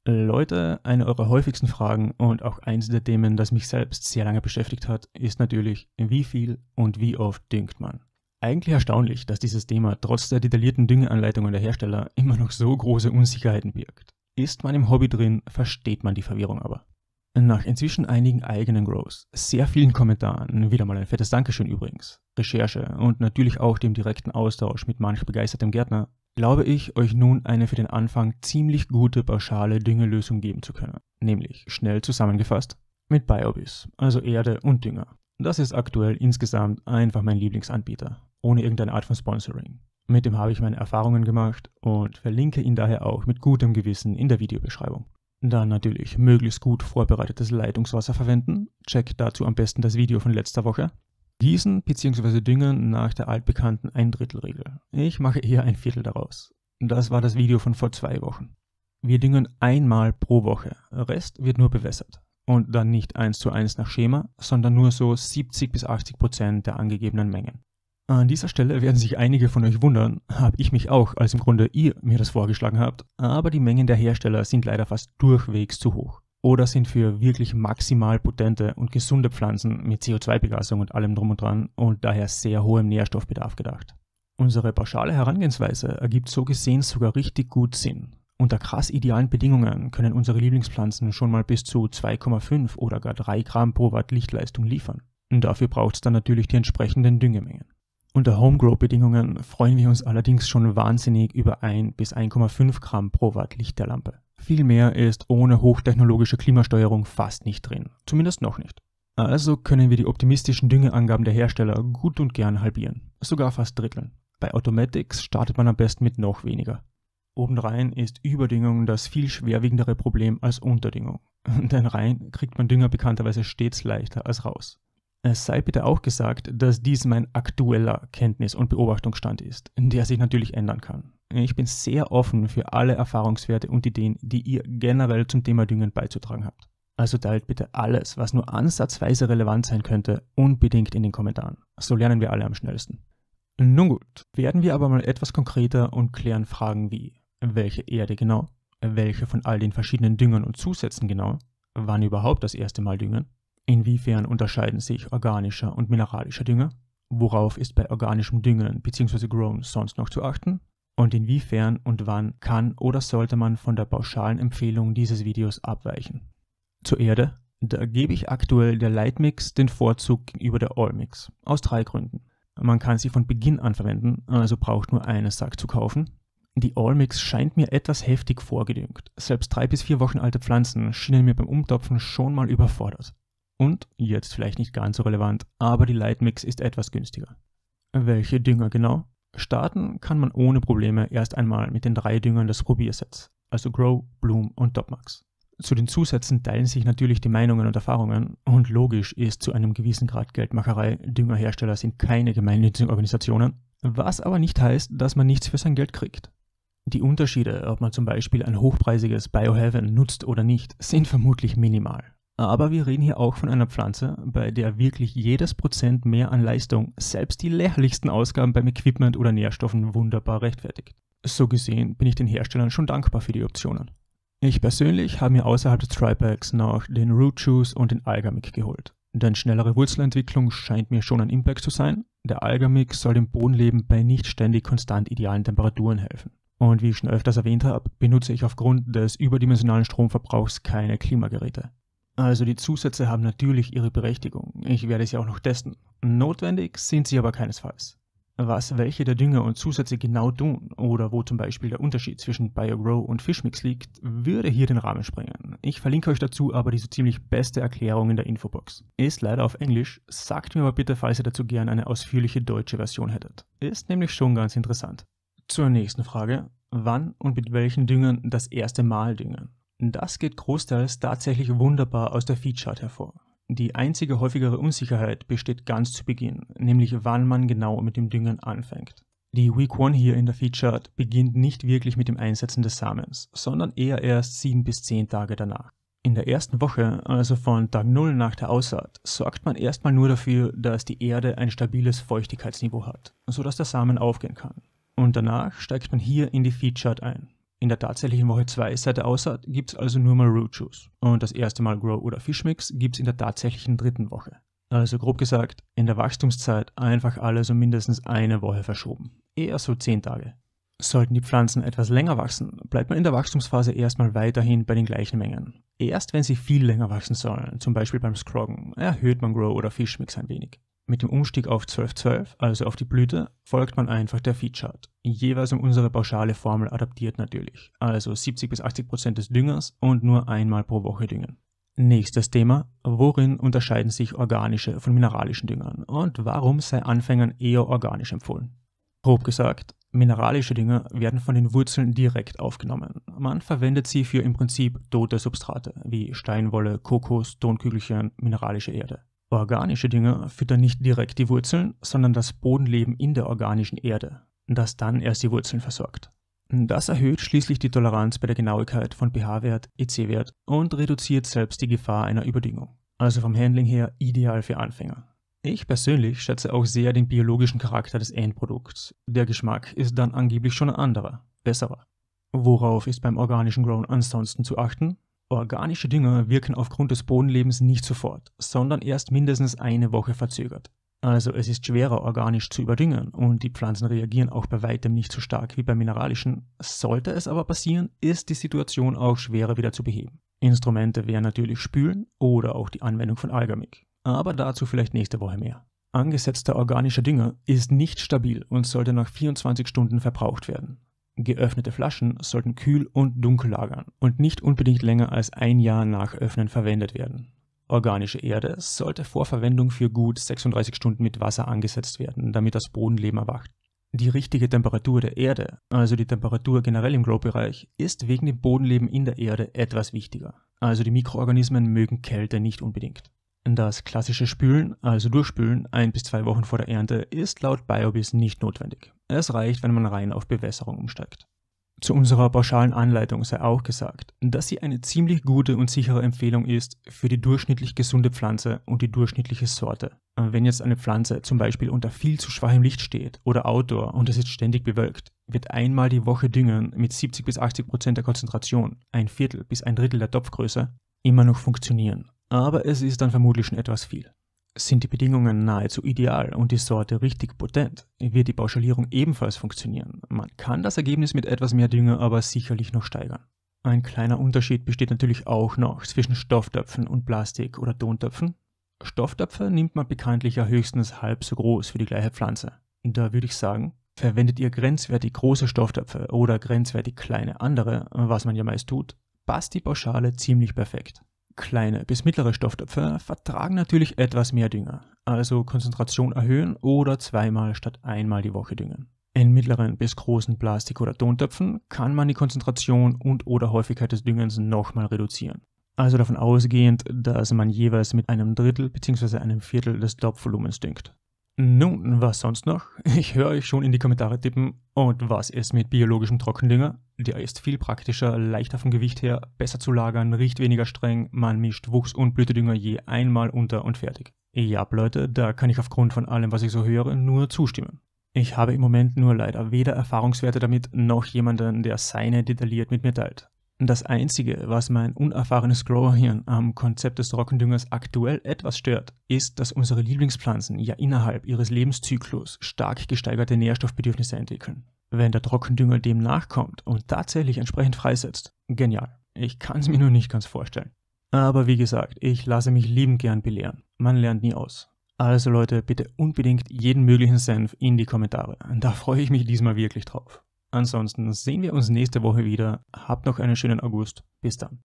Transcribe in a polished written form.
Leute, eine eurer häufigsten Fragen und auch eins der Themen, das mich selbst sehr lange beschäftigt hat, ist natürlich, wie viel und wie oft düngt man? Eigentlich erstaunlich, dass dieses Thema trotz der detaillierten Düngeanleitungen der Hersteller immer noch so große Unsicherheiten birgt. Ist man im Hobby drin, versteht man die Verwirrung aber. Nach inzwischen einigen eigenen Grows, sehr vielen Kommentaren, wieder mal ein fettes Dankeschön übrigens, Recherche und natürlich auch dem direkten Austausch mit manch begeistertem Gärtner, glaube ich, euch nun eine für den Anfang ziemlich gute pauschale Düngelösung geben zu können. Nämlich, schnell zusammengefasst, mit Biobis, also Erde und Dünger. Das ist aktuell insgesamt einfach mein Lieblingsanbieter, ohne irgendeine Art von Sponsoring. Mit dem habe ich meine Erfahrungen gemacht und verlinke ihn daher auch mit gutem Gewissen in der Videobeschreibung. Dann natürlich möglichst gut vorbereitetes Leitungswasser verwenden, checkt dazu am besten das Video von letzter Woche. Gießen bzw. düngen nach der altbekannten 1/3-Regel. Ich mache eher 1/4 daraus. Das war das Video von vor 2 Wochen. Wir düngen einmal pro Woche, Rest wird nur bewässert. Und dann nicht 1:1 nach Schema, sondern nur so 70-80% der angegebenen Mengen. An dieser Stelle werden sich einige von euch wundern, habe ich mich auch, als im Grunde ihr mir das vorgeschlagen habt, aber die Mengen der Hersteller sind leider fast durchwegs zu hoch. Oder sind für wirklich maximal potente und gesunde Pflanzen mit CO2-Begasung und allem drum und dran und daher sehr hohem Nährstoffbedarf gedacht. Unsere pauschale Herangehensweise ergibt so gesehen sogar richtig gut Sinn. Unter krass idealen Bedingungen können unsere Lieblingspflanzen schon mal bis zu 2,5 oder gar 3 Gramm pro Watt Lichtleistung liefern. Und dafür braucht es dann natürlich die entsprechenden Düngemengen. Unter Homegrow-Bedingungen freuen wir uns allerdings schon wahnsinnig über 1 bis 1,5 Gramm pro Watt Licht der Lampe. Viel mehr ist ohne hochtechnologische Klimasteuerung fast nicht drin, zumindest noch nicht. Also können wir die optimistischen Düngeangaben der Hersteller gut und gern halbieren, sogar fast dritteln. Bei Automatics startet man am besten mit noch weniger. Obendrein ist Überdüngung das viel schwerwiegendere Problem als Unterdüngung, denn rein kriegt man Dünger bekannterweise stets leichter als raus. Es sei bitte auch gesagt, dass dies mein aktueller Kenntnis- und Beobachtungsstand ist, der sich natürlich ändern kann. Ich bin sehr offen für alle Erfahrungswerte und Ideen, die ihr generell zum Thema Düngen beizutragen habt. Also teilt bitte alles, was nur ansatzweise relevant sein könnte, unbedingt in den Kommentaren. So lernen wir alle am schnellsten. Nun gut, werden wir aber mal etwas konkreter und klären Fragen wie: Welche Erde genau? Welche von all den verschiedenen Düngern und Zusätzen genau? Wann überhaupt das erste Mal düngen? Inwiefern unterscheiden sich organischer und mineralischer Dünger? Worauf ist bei organischem Düngen bzw. Grown sonst noch zu achten? Und inwiefern und wann kann oder sollte man von der pauschalen Empfehlung dieses Videos abweichen? Zur Erde, da gebe ich aktuell der Lightmix den Vorzug gegenüber der Allmix, aus 3 Gründen. Man kann sie von Beginn an verwenden, also braucht nur einen Sack zu kaufen. Die Allmix scheint mir etwas heftig vorgedüngt. Selbst 3 bis 4 Wochen alte Pflanzen schienen mir beim Umtopfen schon mal überfordert. Und, jetzt vielleicht nicht ganz so relevant, aber die Lightmix ist etwas günstiger. Welche Dünger genau? Starten kann man ohne Probleme erst einmal mit den 3 Düngern des Probiersets, also Grow, Bloom und Topmax. Zu den Zusätzen teilen sich natürlich die Meinungen und Erfahrungen und logisch ist zu einem gewissen Grad Geldmacherei, Düngerhersteller sind keine gemeinnützigen Organisationen, was aber nicht heißt, dass man nichts für sein Geld kriegt. Die Unterschiede, ob man zum Beispiel ein hochpreisiges Bioheaven nutzt oder nicht, sind vermutlich minimal. Aber wir reden hier auch von einer Pflanze, bei der wirklich jedes Prozent mehr an Leistung selbst die lächerlichsten Ausgaben beim Equipment oder Nährstoffen wunderbar rechtfertigt. So gesehen bin ich den Herstellern schon dankbar für die Optionen. Ich persönlich habe mir außerhalb des Tripacks noch den Root Juice und den Algamix geholt. Denn schnellere Wurzelentwicklung scheint mir schon ein Impact zu sein. Der Algamix soll dem Bodenleben bei nicht ständig konstant idealen Temperaturen helfen. Und wie ich schon öfters erwähnt habe, benutze ich aufgrund des überdimensionalen Stromverbrauchs keine Klimageräte. Also die Zusätze haben natürlich ihre Berechtigung, ich werde sie auch noch testen. Notwendig sind sie aber keinesfalls. Was welche der Dünger und Zusätze genau tun oder wo zum Beispiel der Unterschied zwischen BioGrow und Fishmix liegt, würde hier den Rahmen sprengen. Ich verlinke euch dazu aber die so ziemlich beste Erklärung in der Infobox. Ist leider auf Englisch, sagt mir aber bitte, falls ihr dazu gerne eine ausführliche deutsche Version hättet. Ist nämlich schon ganz interessant. Zur nächsten Frage, wann und mit welchen Düngern das erste Mal düngen? Das geht großteils tatsächlich wunderbar aus der Feedchart hervor. Die einzige häufigere Unsicherheit besteht ganz zu Beginn, nämlich wann man genau mit dem Düngen anfängt. Die Week 1 hier in der Feedchart beginnt nicht wirklich mit dem Einsetzen des Samens, sondern eher erst 7 bis 10 Tage danach. In der ersten Woche, also von Tag 0 nach der Aussaat, sorgt man erstmal nur dafür, dass die Erde ein stabiles Feuchtigkeitsniveau hat, sodass der Samen aufgehen kann. Und danach steigt man hier in die Feedchart ein. In der tatsächlichen Woche 2 seit der Aussaat gibt es also nur mal Root Juice. Und das erste Mal Grow oder Fischmix gibt es in der tatsächlichen 3. Woche. Also grob gesagt, in der Wachstumszeit einfach alles um mindestens eine Woche verschoben. Eher so 10 Tage. Sollten die Pflanzen etwas länger wachsen, bleibt man in der Wachstumsphase erstmal weiterhin bei den gleichen Mengen. Erst wenn sie viel länger wachsen sollen, zum Beispiel beim Scroggen, erhöht man Grow oder Fischmix ein wenig. Mit dem Umstieg auf 12-12, also auf die Blüte, folgt man einfach der Feed-Chart. Jeweils um unsere pauschale Formel adaptiert natürlich, also 70-80% des Düngers und nur einmal pro Woche düngen. Nächstes Thema: Worin unterscheiden sich organische von mineralischen Düngern und warum sei Anfängern eher organisch empfohlen? Grob gesagt, mineralische Dünger werden von den Wurzeln direkt aufgenommen. Man verwendet sie für im Prinzip tote Substrate wie Steinwolle, Kokos, Tonkügelchen, mineralische Erde. Organische Dünger füttern nicht direkt die Wurzeln, sondern das Bodenleben in der organischen Erde, das dann erst die Wurzeln versorgt. Das erhöht schließlich die Toleranz bei der Genauigkeit von pH-Wert, EC-Wert und reduziert selbst die Gefahr einer Überdüngung. Also vom Handling her ideal für Anfänger. Ich persönlich schätze auch sehr den biologischen Charakter des Endprodukts. Der Geschmack ist dann angeblich schon ein anderer, besserer. Worauf ist beim organischen Grown ansonsten zu achten? Organische Dünger wirken aufgrund des Bodenlebens nicht sofort, sondern erst mindestens eine Woche verzögert. Also es ist schwerer organisch zu überdüngen und die Pflanzen reagieren auch bei weitem nicht so stark wie bei mineralischen. Sollte es aber passieren, ist die Situation auch schwerer wieder zu beheben. Instrumente wären natürlich Spülen oder auch die Anwendung von Algamik. Aber dazu vielleicht nächste Woche mehr. Angesetzter organischer Dünger ist nicht stabil und sollte nach 24 Stunden verbraucht werden. Geöffnete Flaschen sollten kühl und dunkel lagern und nicht unbedingt länger als 1 Jahr nach Öffnen verwendet werden. Organische Erde sollte vor Verwendung für gut 36 Stunden mit Wasser angesetzt werden, damit das Bodenleben erwacht. Die richtige Temperatur der Erde, also die Temperatur generell im Grow-Bereich, ist wegen dem Bodenleben in der Erde etwas wichtiger. Also die Mikroorganismen mögen Kälte nicht unbedingt. Das klassische Spülen, also Durchspülen, 1 bis 2 Wochen vor der Ernte, ist laut BioBiz nicht notwendig. Es reicht, wenn man rein auf Bewässerung umsteigt. Zu unserer pauschalen Anleitung sei auch gesagt, dass sie eine ziemlich gute und sichere Empfehlung ist für die durchschnittlich gesunde Pflanze und die durchschnittliche Sorte. Wenn jetzt eine Pflanze zum Beispiel unter viel zu schwachem Licht steht oder Outdoor und es ist ständig bewölkt, wird einmal die Woche Düngen mit 70-80% der Konzentration, 1/4 bis 1/3 der Topfgröße, immer noch funktionieren. Aber es ist dann vermutlich schon etwas viel. Sind die Bedingungen nahezu ideal und die Sorte richtig potent, wird die Pauschalierung ebenfalls funktionieren. Man kann das Ergebnis mit etwas mehr Dünger aber sicherlich noch steigern. Ein kleiner Unterschied besteht natürlich auch noch zwischen Stofftöpfen und Plastik- oder Tontöpfen. Stofftöpfe nimmt man bekanntlich ja höchstens halb so groß für die gleiche Pflanze. Da würde ich sagen, verwendet ihr grenzwertig große Stofftöpfe oder grenzwertig kleine andere, was man ja meist tut, passt die Pauschale ziemlich perfekt. Kleine bis mittlere Stofftöpfe vertragen natürlich etwas mehr Dünger, also Konzentration erhöhen oder 2-mal statt 1-mal die Woche düngen. In mittleren bis großen Plastik- oder Tontöpfen kann man die Konzentration und oder Häufigkeit des Düngens nochmal reduzieren. Also davon ausgehend, dass man jeweils mit 1/3 bzw. 1/4 des Topfvolumens düngt. Nun, was sonst noch? Ich höre euch schon in die Kommentare tippen. Und was ist mit biologischem Trockendünger? Der ist viel praktischer, leichter vom Gewicht her, besser zu lagern, riecht weniger streng, man mischt Wuchs- und Blütedünger je einmal unter und fertig. Ja, Leute, da kann ich aufgrund von allem, was ich so höre, nur zustimmen. Ich habe im Moment nur leider weder Erfahrungswerte damit, noch jemanden, der seine detailliert mit mir teilt. Das Einzige, was mein unerfahrenes Growerhirn am Konzept des Trockendüngers aktuell etwas stört, ist, dass unsere Lieblingspflanzen ja innerhalb ihres Lebenszyklus stark gesteigerte Nährstoffbedürfnisse entwickeln. Wenn der Trockendünger dem nachkommt und tatsächlich entsprechend freisetzt, genial. Ich kann es mir nur nicht ganz vorstellen. Aber wie gesagt, ich lasse mich liebend gern belehren. Man lernt nie aus. Also Leute, bitte unbedingt jeden möglichen Senf in die Kommentare. Da freue ich mich diesmal wirklich drauf. Ansonsten sehen wir uns nächste Woche wieder. Habt noch einen schönen August. Bis dann.